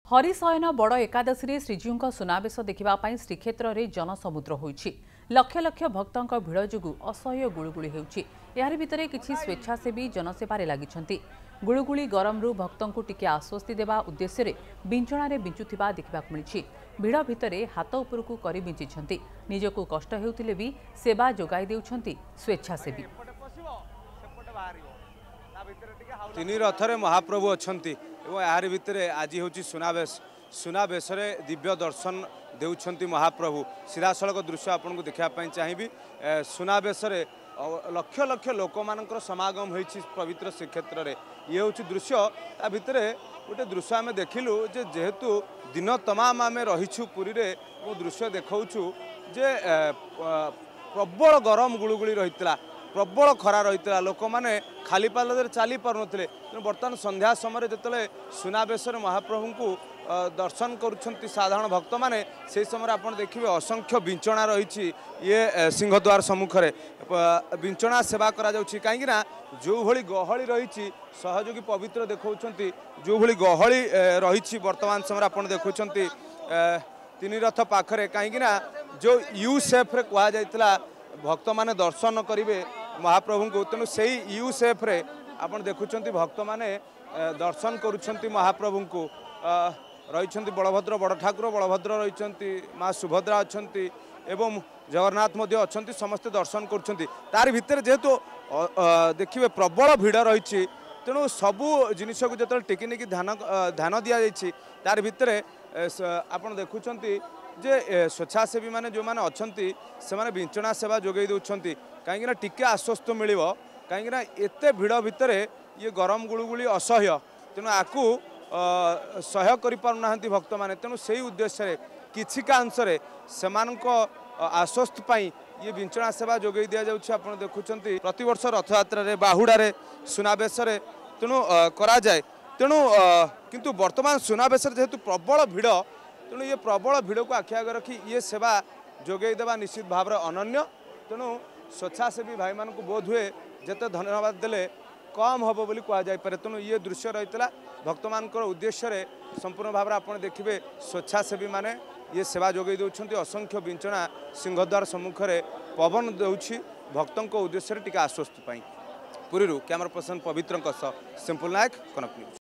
हरिशयन बड़ एकादशी श्रीजीव सुनावेश देखा श्रीक्षेत्र में जनसमुद्र होइछि। लक्ष लक्ष भक्तों भिड़ जो असह्य गुड़गुड़ी होउछि। यार भितर किछि स्वेच्छासेवी जनसेवारे लागिछन्ति। गुड़गुड़ी गरमरू भक्तों को टिके आश्वस्ति देवा उद्देश्य विंचणारे विंचुथिबा देखा मिली। भिड़ भितर हाथ उपरकू करी विंचिछन्ति। निजकू कष्ट हेउथिले भी सेवा जोगाई देउछन्ति स्वेच्छासेवी। तीन रथरे महाप्रभु अछंती एवं यार भितर आज हूँ सुनावेश। सुनावेश दिव्य दर्शन देउछंती महाप्रभु। सीधासलख दृश्य आपन को देखापी चाहिए। सुनावेश लक्ष लक्ष लोक मानकर समागम होइछि पवित्र श्रीक्षेत्र में। ये हूँ दृश्य ता भितर गोटे दृश्य आम देखिलु जे जेहेतु दिन तमाम आम रहीछु पुरी रे वो दृश्य देखाऊछु जे प्रबल गरम गुड़गुड़ी रही प्रबल खरा रही लोक मैंने खाली पाल चली पार नुले। बर्तमान संध्या समय जिते सुनावेश महाप्रभु को दर्शन करुँच साधारण भक्त मैंने से समय आप देखिए असंख्य विंचणा रही ये सिंहद्वार सम्मुखें विंचणा सेवा करा कहीं जो भली गहली रही सहयोगी पवित्र देखा जो भली गहली रही बर्तमान समय आप देखुं तीन रथ पाखरे कहीं जो यू सेफ रे कहुला भक्त माने दर्शन करेंगे महाप्रभु को। तेणु से यू सेफ रे आपन देखुं भक्त माने दर्शन करुँच महाप्रभु को। रही बलभद्र बड़ ठाकुर बलभद्र रही माँ सुभद्रा अच्छा एवं जगन्नाथ अच्छा समस्ते दर्शन करुँच। तार भितर जेहेतु देखिए प्रबल भिड़ रही तेणु सबू जिनिस को जो टिकिनिकी ध्यान दि जाइए तार भितर आपन देखुं जे स्वेच्छासेवी माने जो माने अछंती से माने विंचणा सेवा जोगई दउछंती कहीं टिके आश्वस्त मिलिबो कहीं एते भिड़ भितर ये गरम गुड़गुड़ी असह्य। तेणु आपको सह्य करि पारु नाहंती भक्त माने। तेणु से उद्देश्य किछि कांश से आश्वस्त पाई ये विंचणा सेवा जोगई दिया जाउछि। आपण देखुछंती प्रतिवर्ष रथयात्रा रे बाहुडा रे सुनावेश रे तेणु करा जाए। तेणु किंतु वर्तमान सुनावेश जेहेतु प्रबल भिड़ तेणु ये प्रबल भिड़ को आखि आगे रखी ये सेवा जोगई देवा निश्चित भाव में अनन्य। तेणु स्वेच्छासेवी भाई मान को बोध हुए जिते धन्यवाद देले कम हम बोली कहुपे। तेणु ये दृश्य रही भक्त मान उद्देश्य संपूर्ण भाव में आप देखिए स्वेच्छासेवी माने ये सेवा जोगई दौरान असंख्य विंचणा सिंहद्वार सम्मुखें पवन दौर भक्तों उद्देश्य टिके आश्वस्त पाई। पुरी कैमरा पर्सन पवित्र सिंपल नायक कनक न्यूज।